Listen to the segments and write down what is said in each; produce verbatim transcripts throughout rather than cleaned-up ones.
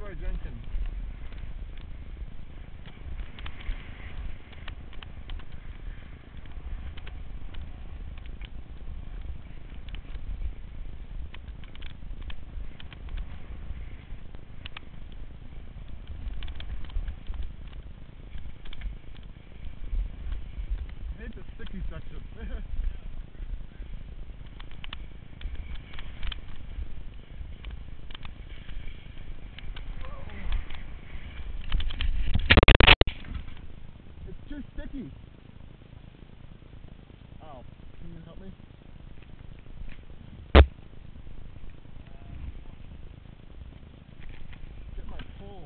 Troy Jenkins. I hate the sticky section. It's too sticky. Ow. Can you help me? Get my pole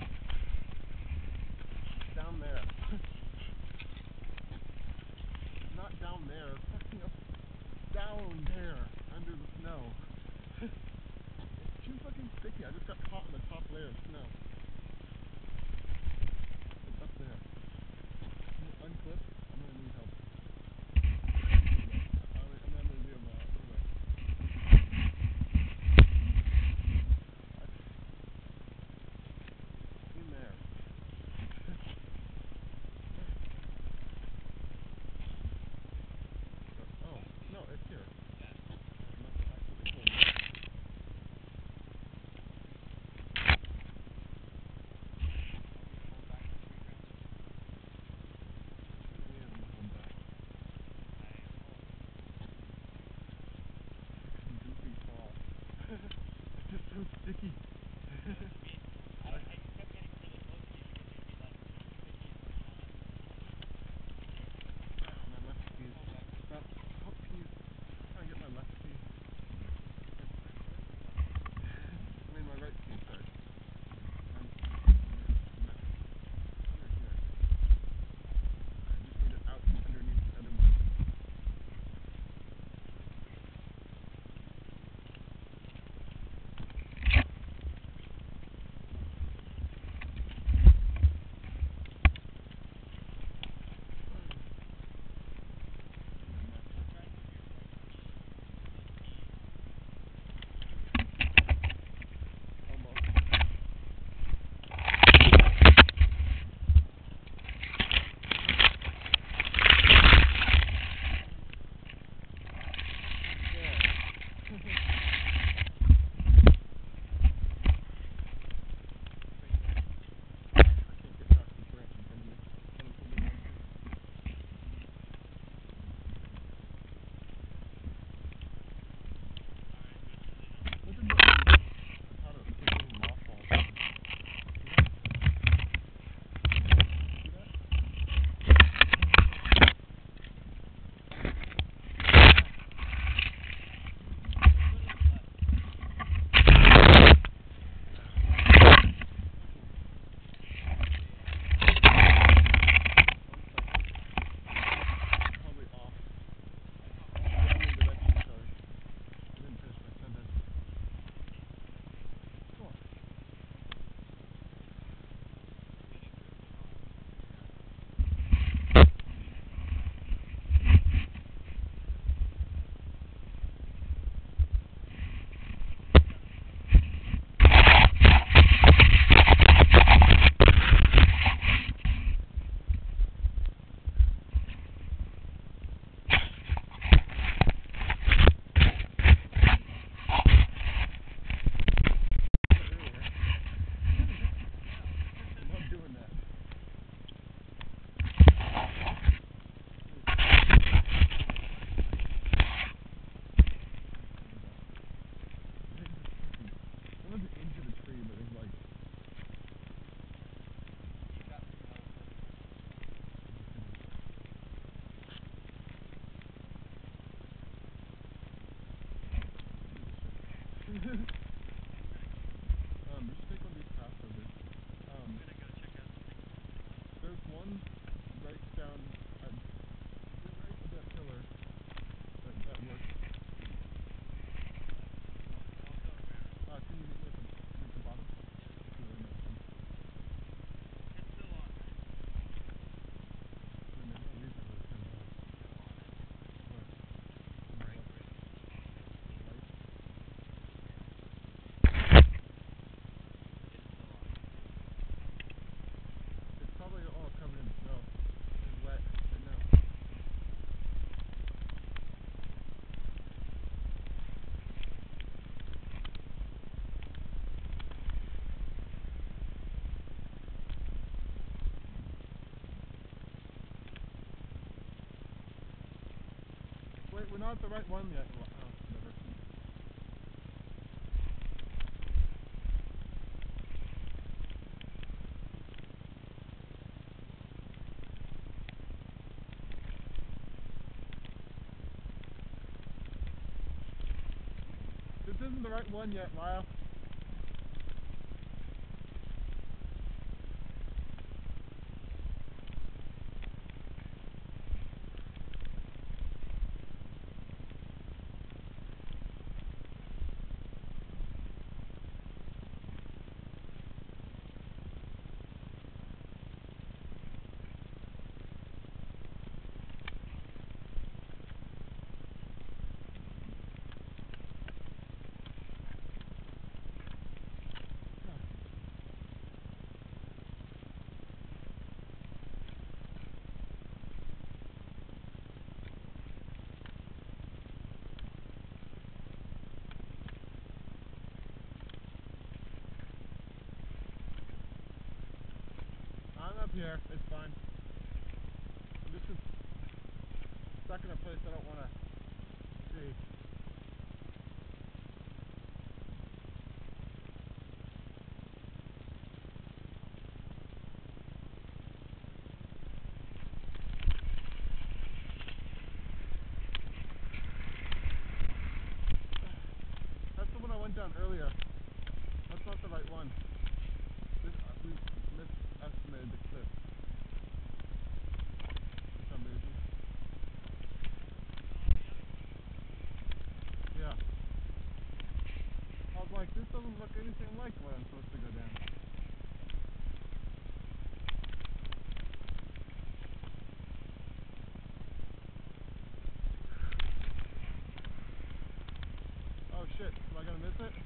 down there. Not down there. Fucking up. Down there. Under the snow. It's too fucking sticky. I just got caught in the top layer of snow. It's up there. Can you unclip? I'm gonna need help. I'm gonna do it now. In there. Oh, no, it's here. I must have accidentally pulled it. Yeah, I'm gonna hold back. we're not at the right one yet. Oh, whatever. This isn't the right one yet, Lyle. I'm up here, it's fine. This is stuck in a place I don't want to see. That's the one I went down earlier. That's not the right one. This, uh, we misestimated the cliff for some reason. Yeah. I was like, this doesn't look anything like where I'm supposed to go down. Oh shit, am I gonna miss it?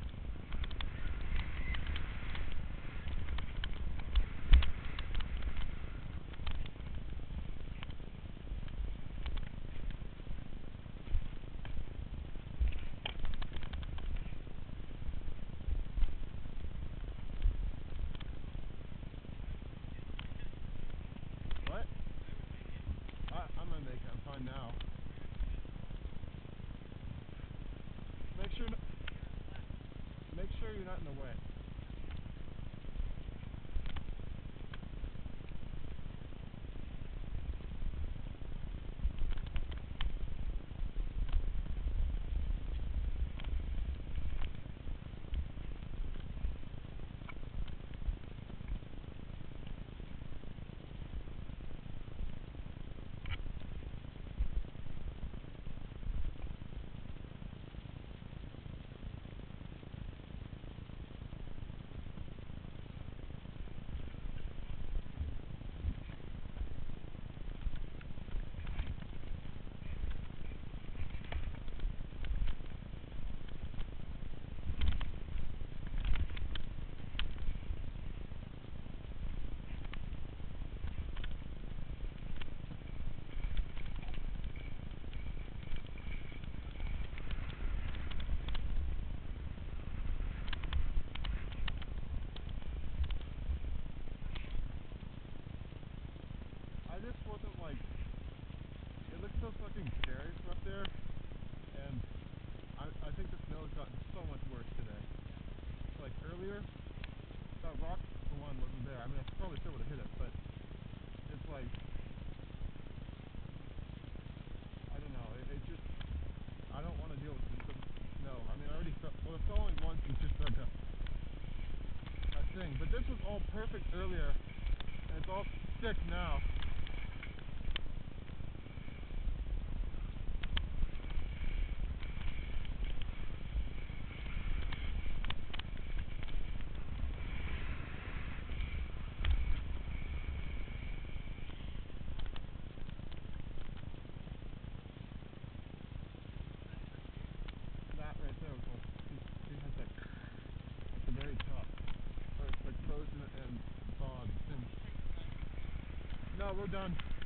What? I, I'm gonna make it, I'm fine now. Make sure, make sure you're not in the way. I just wasn't like, it looks so fucking scary from up there, and I, I think the snow has gotten so much worse today. Like earlier, that rock for one wasn't there. I mean, I probably still would have hit it, but it's like, I don't know, it, it just, I don't want to deal with this snow. I mean, I already felt, well, the thawing once is just like a, a thing, but this was all perfect earlier, and it's all stick now. That right there was all, he, he had that at the very top, where it's like frozen and thawed. And no, we're done.